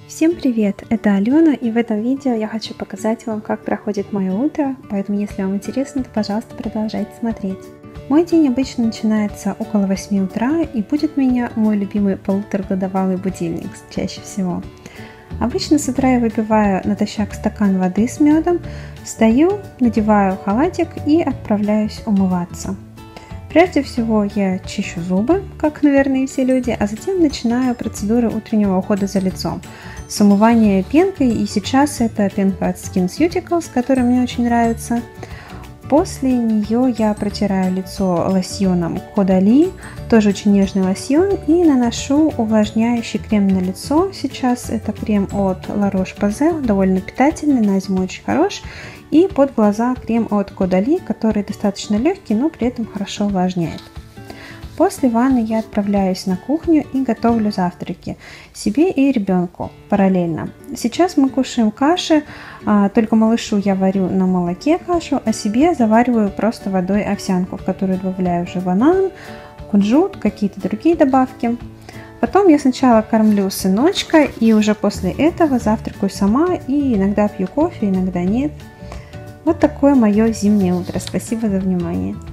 Всем привет! Это Алена, и в этом видео я хочу показать вам, как проходит мое утро, поэтому если вам интересно, то пожалуйста продолжайте смотреть. Мой день обычно начинается около 8 утра, и будет меня мой любимый полуторагодовалый будильник чаще всего. Обычно с утра я выпиваю натощак стакан воды с медом, встаю, надеваю халатик и отправляюсь умываться. Прежде всего я чищу зубы, как, наверное, и все люди, а затем начинаю процедуру утреннего ухода за лицом с умывания пенкой, и сейчас это пенка от SkinCeuticals, которая мне очень нравится. После нее я протираю лицо лосьоном Caudalie, тоже очень нежный лосьон, и наношу увлажняющий крем на лицо. Сейчас это крем от La Roche-Posay, довольно питательный, на зиму очень хорош. И под глаза крем от Caudalie, который достаточно легкий, но при этом хорошо увлажняет. После ванны я отправляюсь на кухню и готовлю завтраки себе и ребенку параллельно. Сейчас мы кушаем каши, только малышу я варю на молоке кашу, а себе завариваю просто водой овсянку, в которую добавляю уже банан, кунжут, какие-то другие добавки. Потом я сначала кормлю сыночка и уже после этого завтракаю сама и иногда пью кофе, иногда нет. Вот такое мое зимнее утро. Спасибо за внимание.